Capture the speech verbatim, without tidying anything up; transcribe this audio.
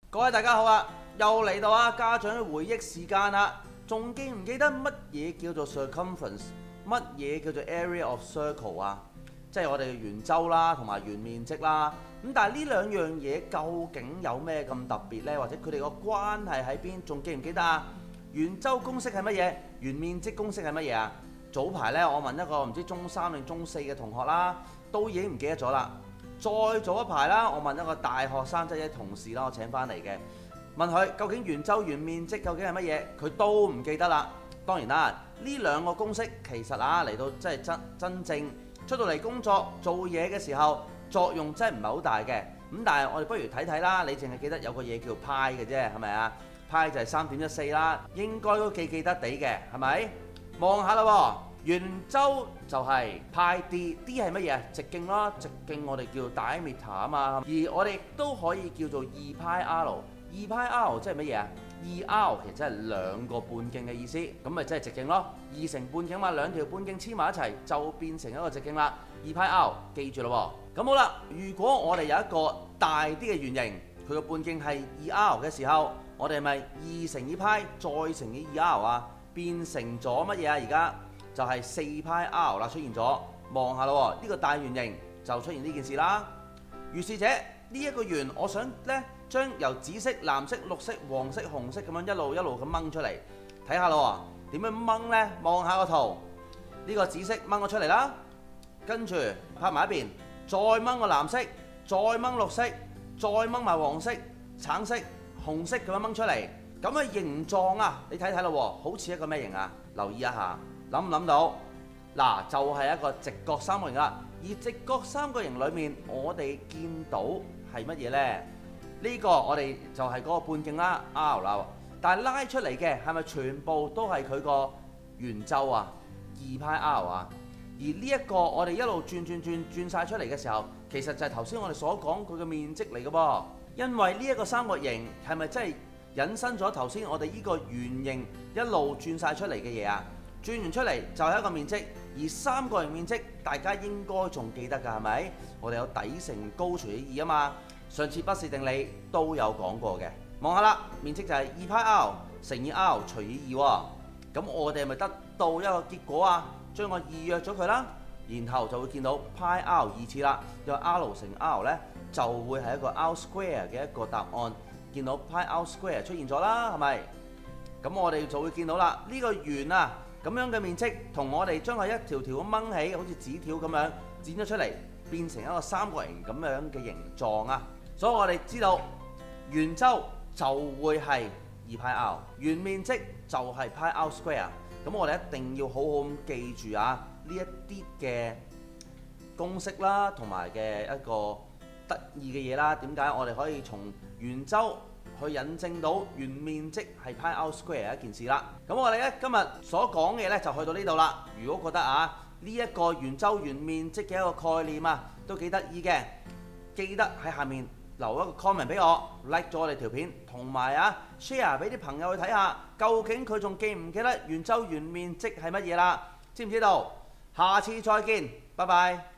各位大家好啊，又嚟到啊家長回憶時間啦。仲記唔記得乜嘢叫做 circumference？ 乜嘢叫做 area of circle 啊？即係我哋嘅圓周啦，同埋圓面積啦。咁但係呢兩樣嘢究竟有咩咁特別呢？或者佢哋個關係喺邊？仲記唔記得啊？圓周公式係乜嘢？圓面積公式係乜嘢啊？早排呢，我問一個唔知中三定中四嘅同學啦，都已經唔記得咗啦。再早一排啦，我問一個大學生，即係啲同事啦，我請翻嚟嘅，問佢究竟圓周圓面積究竟係乜嘢，佢都唔記得啦。當然啦，呢兩個公式其實啊嚟到即係真真正出到嚟工作做嘢嘅時候，作用真係唔係好大嘅。咁但係我哋不如睇睇啦，你淨係記得有個嘢叫派嘅啫，係咪啊？派就係三點一四啦，應該都記記得地嘅，係咪？望下啦喎。圓周就係派 d，d 係乜嘢？直徑啦，直徑我哋叫 diameter 啊嘛。而我哋亦都可以叫做二派 r， 二派 r 即係乜嘢啊？二 r 其實係兩個半徑嘅意思，咁咪即係直徑咯。二乘半徑嘛，兩條半徑黐埋一齊就變成一個直徑啦。二派 r 記住咯喎。咁好啦，如果我哋有一個大啲嘅圓形，佢個半徑係二 r 嘅時候，我哋係咪二乘以派再乘以二 r 啊？變成咗乜嘢啊？而家就係四派 r 啦，出現咗，望下咯喎，呢個大圓形就出現呢件事啦。如是者呢一個圓，我想咧將由紫色、藍色、綠色、黃色、紅色咁樣一路一路咁掹出嚟，睇下咯喎，點樣掹呢？望下個圖，呢個紫色掹咗出嚟啦，跟住拍埋一邊，再掹個藍色，再掹綠色，再掹埋黃色、橙色、紅色咁樣掹出嚟，咁嘅形狀啊，你睇睇咯喎，好似一個咩形啊？留意一下。諗唔諗到？嗱，就係一個直角三角形啦。而直角三角形裏面，我哋見到係乜嘢呢？呢個我哋就係嗰個半徑啦 ，r 啦。但係拉出嚟嘅係咪全部都係佢個圓周啊？二派 r 啊？而呢一個我哋一路轉轉轉轉曬出嚟嘅時候，其實就係頭先我哋所講佢嘅面積嚟嘅噃。因為呢一個三角形係咪真係引申咗頭先我哋呢個圓形一路轉曬出嚟嘅嘢啊？轉完出嚟就係一個面積，而三角形面積大家應該仲記得㗎，係咪？我哋有底乘高除以二啊嘛。上次不是定理都有講過嘅。望下啦，面積就係二派 r 乘以 r 除以二喎。咁我哋係咪得到一個結果啊？將個二約咗佢啦，然後就會見到派 r 二次啦。因為 r 乘 r 咧就會係一個 r square 嘅一個答案。見到派 r square 出現咗啦，係咪？咁我哋就會見到啦，呢個圓啊〜咁樣嘅面積同我哋將佢一條條咁掹起，好似紙條咁樣剪咗出嚟，變成一個三角形咁樣嘅形狀啊！所以我哋知道圓周就會係二派 r， 圓面積就係派 r square。咁我哋一定要好好咁記住啊！呢一啲嘅公式啦，同埋嘅一個得意嘅嘢啦。點解我哋可以從圓周去引證到圓面積係派 r square 一件事啦。咁我哋咧今日所講嘅嘢咧就去到呢度啦。如果覺得啊呢一個圓周圓面積嘅一個概念啊都幾得意嘅，記得喺下面留一個 comment 俾我 ，like 咗我哋條片，同埋啊 share 俾啲朋友去睇下，究竟佢仲記唔記得圓周圓面積係乜嘢啦？知唔知道？下次再見，拜拜。